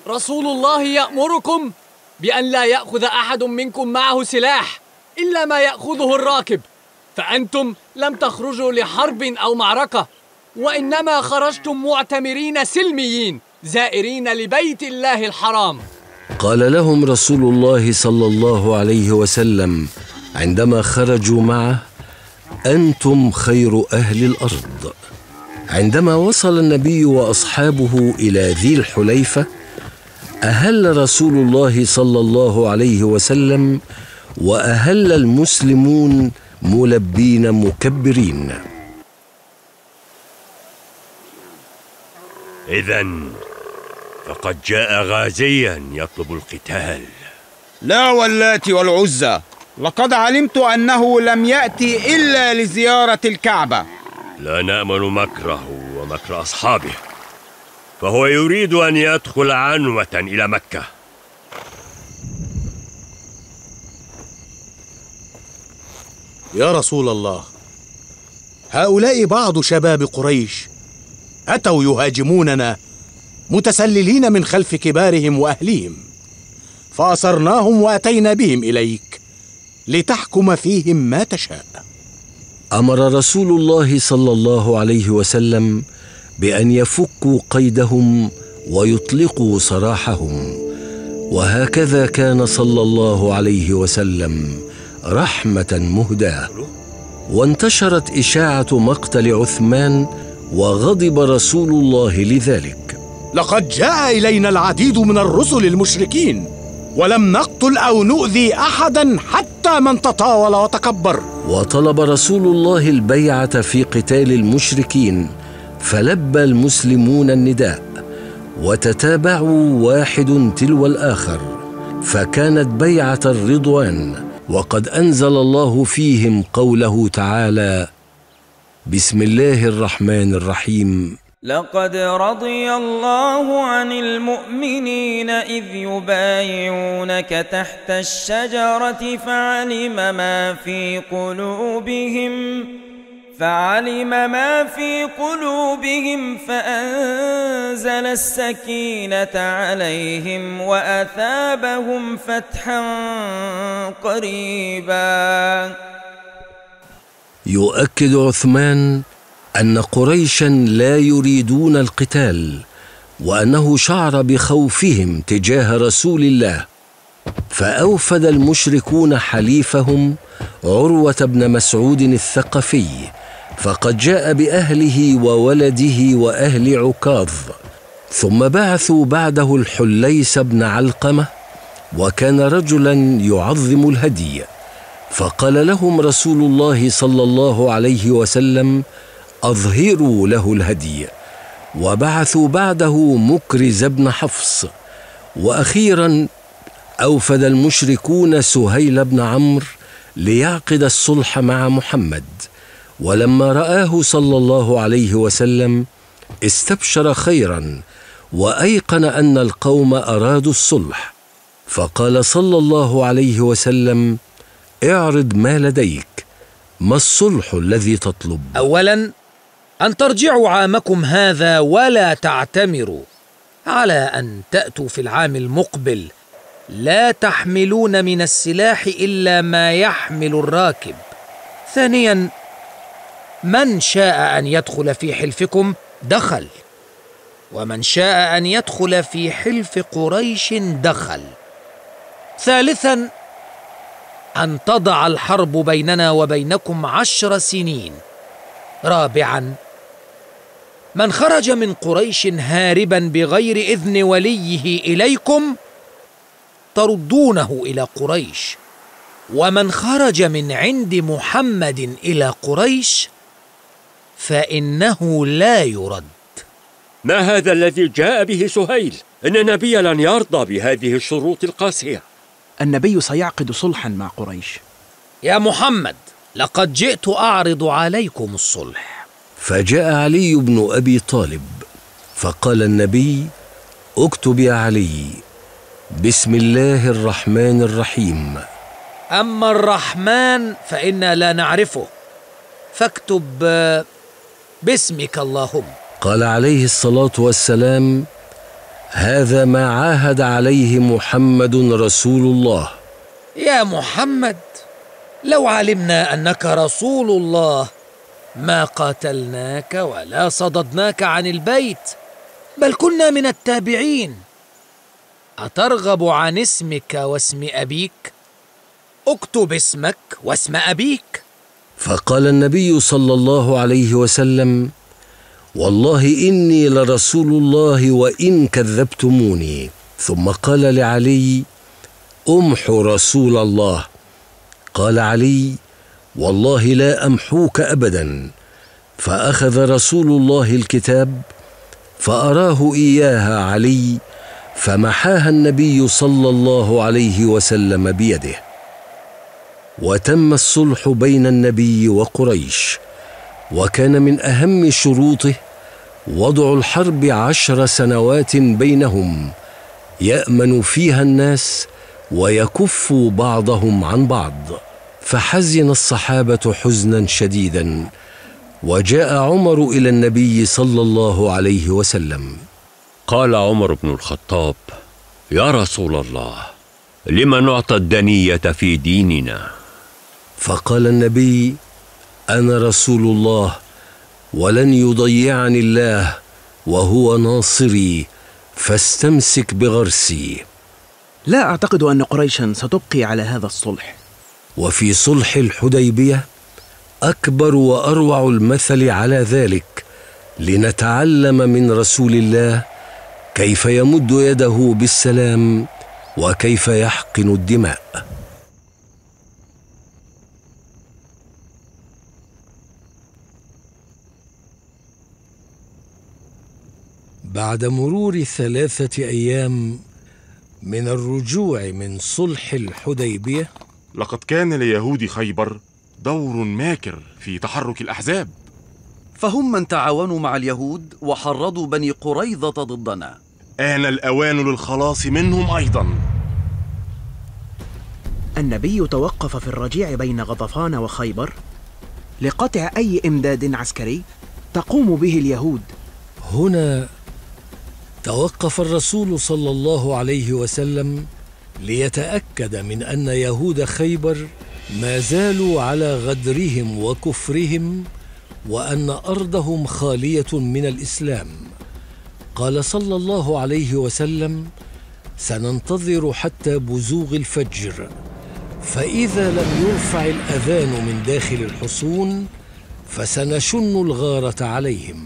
رسول الله يأمركم بأن لا يأخذ أحد منكم معه سلاح إلا ما يأخذه الراكب، فأنتم لم تخرجوا لحرب أو معركة، وإنما خرجتم معتمرين سلميين زائرين لبيت الله الحرام. قال لهم رسول الله صلى الله عليه وسلم عندما خرجوا معه: أنتم خير أهل الأرض. عندما وصل النبي وأصحابه إلى ذي الحليفة، أهل رسول الله صلى الله عليه وسلم وأهل المسلمون ملبين مكبرين. إذن فقد جاء غازيا يطلب القتال. لا واللات والعزى، لقد علمت أنه لم يأتي إلا لزيارة الكعبة. لا نأمن مكره ومكر أصحابه، فهو يريد أن يدخل عنوة إلى مكة. يا رسول الله، هؤلاء بعض شباب قريش أتوا يهاجموننا متسللين من خلف كبارهم وأهليهم، فأسرناهم وأتينا بهم إليك لتحكم فيهم ما تشاء. أمر رسول الله صلى الله عليه وسلم بأن يفكوا قيدهم ويطلقوا سراحهم، وهكذا كان صلى الله عليه وسلم رحمة مهداة. وانتشرت إشاعة مقتل عثمان، وغضب رسول الله لذلك. لقد جاء إلينا العديد من الرسل المشركين، ولم نقتل أو نؤذي أحدا حتى من تطاول وتكبر. وطلب رسول الله البيعة في قتال المشركين، فلبى المسلمون النداء وتتابعوا واحد تلو الآخر، فكانت بيعة الرضوان. وقد أنزل الله فيهم قوله تعالى: بسم الله الرحمن الرحيم: لقد رضي الله عن المؤمنين إذ يبايعونك تحت الشجرة فعلم ما في قلوبهم فأنزل السكينة عليهم وأثابهم فتحا قريبا. يؤكد عثمان أن قريشا لا يريدون القتال، وأنه شعر بخوفهم تجاه رسول الله، فأوفد المشركون حليفهم عروة بن مسعود الثقفي، فقد جاء بأهله وولده وأهل عكاظ، ثم بعثوا بعده الحليس بن علقمة، وكان رجلا يعظم الهدي، فقال لهم رسول الله صلى الله عليه وسلم: أظهروا له الهدي. وبعثوا بعده مكرز بن حفص. وأخيرا أوفد المشركون سهيل بن عمرو ليعقد الصلح مع محمد، ولما رآه صلى الله عليه وسلم استبشر خيرا، وأيقن أن القوم أرادوا الصلح، فقال صلى الله عليه وسلم: اعرض ما لديك، ما الصلح الذي تطلب؟ أولا أن ترجعوا عامكم هذا ولا تعتمروا، على أن تأتوا في العام المقبل لا تحملون من السلاح إلا ما يحمل الراكب. ثانيا من شاء أن يدخل في حلفكم دخل، ومن شاء أن يدخل في حلف قريش دخل. ثالثا أن تضع الحرب بيننا وبينكم 10 سنين. رابعا من خرج من قريش هاربا بغير إذن وليه إليكم تردونه إلى قريش، ومن خرج من عند محمد إلى قريش فإنه لا يرد. ما هذا الذي جاء به سهيل؟ إن النبي لن يرضى بهذه الشروط القاسية. النبي سيعقد صلحا مع قريش. يا محمد، لقد جئت أعرض عليكم الصلح. فجاء علي بن أبي طالب، فقال النبي: اكتب يا علي: بسم الله الرحمن الرحيم. أما الرحمن فإنا لا نعرفه، فاكتب باسمك اللهم. قال عليه الصلاة والسلام: هذا ما عاهد عليه محمد رسول الله. يا محمد، لو علمنا أنك رسول الله ما قاتلناك ولا صددناك عن البيت، بل كنا من التابعين. أترغب عن اسمك واسم أبيك؟ اكتب اسمك واسم أبيك. فقال النبي صلى الله عليه وسلم: والله إني لرسول الله وإن كذبتموني. ثم قال لعلي: أمحو رسول الله. قال علي: والله لا أمحوك أبدا. فأخذ رسول الله الكتاب فأراه إياها علي، فمحاها النبي صلى الله عليه وسلم بيده. وتم الصلح بين النبي وقريش، وكان من أهم شروطه وضع الحرب 10 سنوات بينهم يأمن فيها الناس ويكف بعضهم عن بعض. فحزن الصحابة حزنا شديدا، وجاء عمر إلى النبي صلى الله عليه وسلم. قال عمر بن الخطاب: يا رسول الله، لم نعطى الدنية في ديننا؟ فقال النبي: أنا رسول الله، ولن يضيعني الله، وهو ناصري، فاستمسك بغرسي. لا أعتقد أن قريشا ستبقي على هذا الصلح. وفي صلح الحديبية أكبر وأروع المثل على ذلك، لنتعلم من رسول الله كيف يمد يده بالسلام وكيف يحقن الدماء. بعد مرور 3 أيام من الرجوع من صلح الحديبية، لقد كان ليهود خيبر دور ماكر في تحرك الأحزاب، فهم من تعاونوا مع اليهود وحرضوا بني قريظة ضدنا. آن الأوان للخلاص منهم أيضا. النبي توقف في الرجيع بين غطفان وخيبر لقطع أي إمداد عسكري تقوم به اليهود. هنا توقف الرسول صلى الله عليه وسلم ليتأكد من أن يهود خيبر ما زالوا على غدرهم وكفرهم، وأن أرضهم خالية من الإسلام. قال صلى الله عليه وسلم: سننتظر حتى بزوغ الفجر، فإذا لم يرفع الأذان من داخل الحصون فسنشن الغارة عليهم.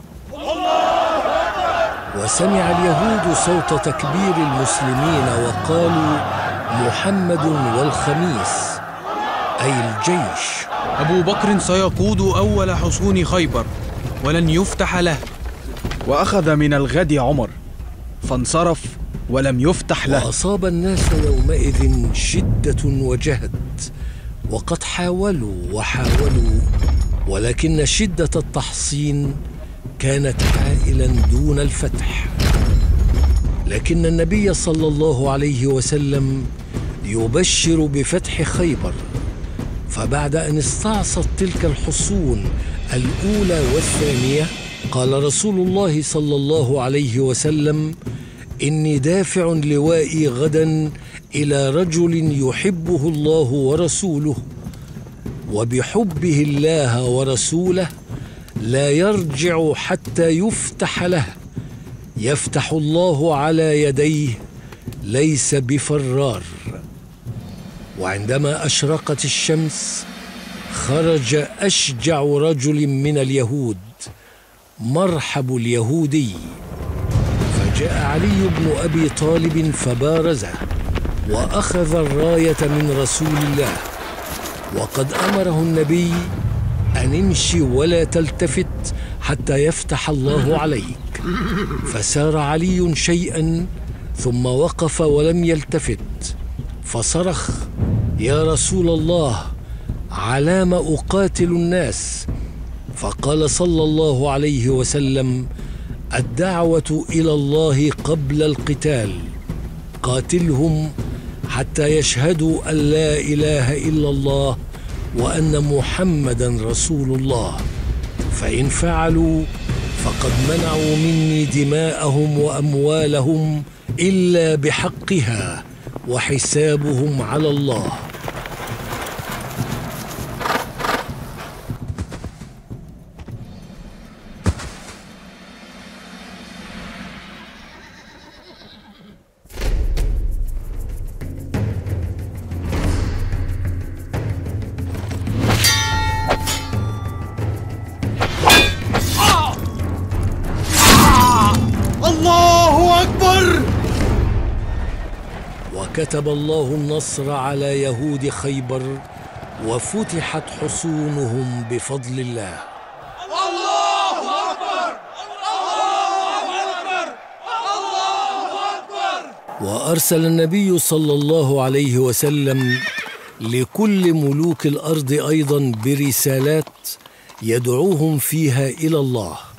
وسمع اليهود صوت تكبير المسلمين وقالوا: محمد والخميس، أي الجيش. أبو بكر سيقود أول حصون خيبر ولن يفتح له. وأخذ من الغد عمر فانصرف ولم يفتح له. وأصاب الناس يومئذ شدة وجهد، وقد حاولوا وحاولوا، ولكن شدة التحصين كانت حائلا دون الفتح. لكن النبي صلى الله عليه وسلم يبشر بفتح خيبر. فبعد أن استعصت تلك الحصون الأولى والثانية، قال رسول الله صلى الله عليه وسلم: إني دافع لوائي غدا إلى رجل يحبه الله ورسوله، وبحبه الله ورسوله لا يرجع حتى يفتح له، يفتح الله على يديه، ليس بفرار. وعندما أشرقت الشمس خرج أشجع رجل من اليهود، مرحب اليهودي، فجاء علي بن أبي طالب فبارزه وأخذ الراية من رسول الله، وقد أمره النبي أن امشي ولا تلتفت حتى يفتح الله عليك. فسار علي شيئا ثم وقف ولم يلتفت، فصرخ: يا رسول الله، علام أقاتل الناس؟ فقال صلى الله عليه وسلم: الدعوة إلى الله قبل القتال، قاتلهم حتى يشهدوا أن لا إله إلا الله وأن محمدا رسول الله، فإن فعلوا فقد منعوا مني دماءهم وأموالهم إلا بحقها، وحسابهم على الله. الله أكبر! وكتب الله النصر على يهود خيبر، وفتحت حصونهم بفضل الله. الله أكبر! الله أكبر! الله أكبر! وأرسل النبي صلى الله عليه وسلم لكل ملوك الأرض أيضا برسالات يدعوهم فيها إلى الله.